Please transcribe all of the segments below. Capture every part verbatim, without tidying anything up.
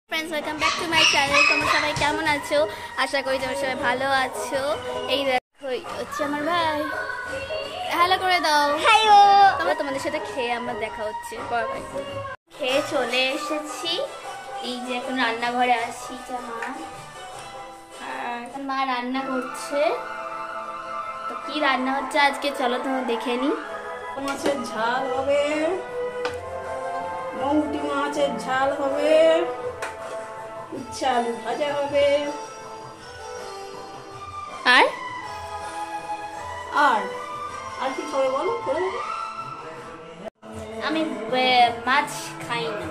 Friends welcome back to my channel. তোমরা সবাই কেমন আছো? আশা করি তোমরা সবাই ভালো আছো। এই দেখো হচ্ছে আমার ভাই, হ্যালো করে দাও। হ্যালো। তোমরা তোমাদের সাথে খেয়ে আমার দেখা হচ্ছে। বাই। খেয়ে চলে এসেছি, এই যে এখন রান্নাঘরে আসি। যা মা আর এখন মা রান্না করছে। তো কি রান্না হচ্ছে আজকে চলো তোমরা দেখে নি। মাছের ঝাল হবে, মৌটি মাছের ঝাল হবে, উচ্ছে আলু ভাজা হবে, আর আর আর কি খাবে বলো, করে দেবো। আমি মাছ খাই না।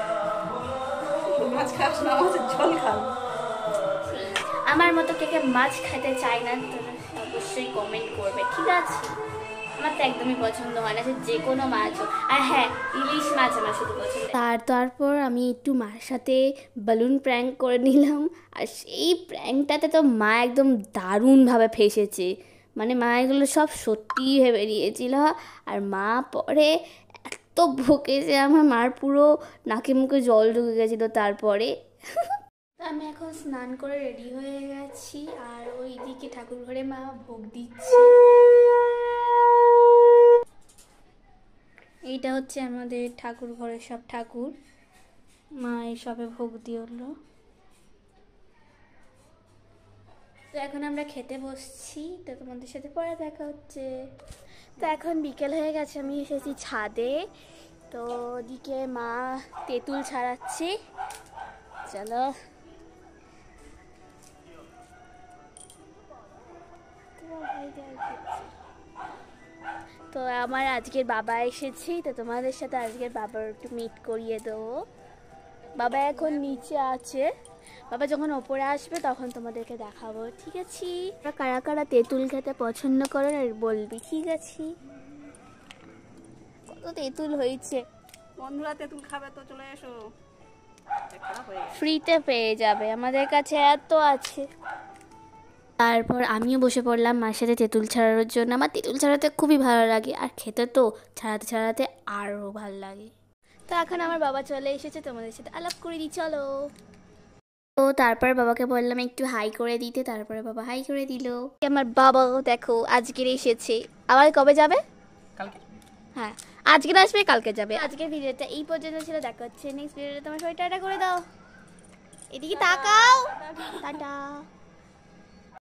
মাছ খাস না, মাছের ঝোল খাও। আমার মতো কে কে মাছ খেতে চায় না তারা অবশ্যই কমেন্ট করবে, ঠিক আছে? আমার তো একদমই পছন্দ হয় না যে কোনো মাছ হোক। আর হ্যাঁ, ইলিশ মাছ আমার শুধু পছন্দ। তার তারপর আমি একটু মার সাথে বালুন প্র্যাঙ্ক করে নিলাম, আর সেই প্র্যাঙ্কটাতে তো মা একদম দারুণভাবে ফেসেছে। মানে মা এগুলো সব সত্যিই ভেবে নিয়েছিল, আর মা পরে এত বকেছে, আমার মার পুরো নাকে মুখে জল ঢুকে গেছিলো। তারপরে আমি এখন স্নান করে রেডি হয়ে গেছি, আর ওই দিকে ঠাকুর ঘরে মা ভোগ দিচ্ছে। এইটা হচ্ছে আমাদের ঠাকুর ঘরের সব ঠাকুর, মা এইসবে ভোগ দিয়ে হলো। তো এখন আমরা খেতে বসছি, তো তোমাদের সাথে পরে দেখা হচ্ছে। তো এখন বিকেল হয়ে গেছে, আমি এসেছি ছাদে। তো ওদিকে মা তেঁতুল ছাড়াচ্ছে, চলো। তো আমার আজকের বাবা এসেছে, তো তোমাদের সাথে আজকের বাবার একটু মিট করিয়ে দেবো। বাবা এখন নিচে আছে, বাবা যখন ওপরে আসবে তখন তোমাদেরকে দেখাবো, ঠিক আছে? কারা কারা তেঁতুল খেতে পছন্দ করো আর বলবি, ঠিক আছে? কত তেঁতুল হয়েছে। বন্ধুরা তেঁতুল খাবে তো চলে এসো, ফ্রিতে পেয়ে যাবে, আমাদের কাছে এত আছে। তারপর আমিও বসে পড়লাম মার সাথে তেঁতুল ছাড়ানোর জন্য। আমার তেঁতুল ছাড়াতে খুবই ভালো লাগে, আর খেতে তো ছাড়াতে ছাড়াতে আরও ভালো লাগে। তো এখন আমার বাবা চলে এসেছে, তোমাদের সাথে আলাপ করে দিই, চলো। তো তারপর বাবাকে বললাম একটু হাই করে দিতে, তারপরে বাবা হাই করে দিল। আমার বাবা দেখো আজকের এসেছে, আবার কবে যাবে? কালকে। হ্যাঁ, আজকে আসবে কালকে যাবে। আজকের ভিডিওটা এই পর্যন্ত ছিল, দেখা হচ্ছে নেক্সট ভিডিওতে। তোমার সবাই টাটা করে দাও, এদিকে তাকাও, টাটা।